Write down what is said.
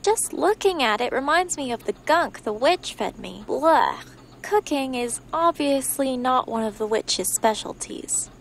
Just looking at it reminds me of the gunk the witch fed me. Blech. Cooking is obviously not one of the witch's specialties.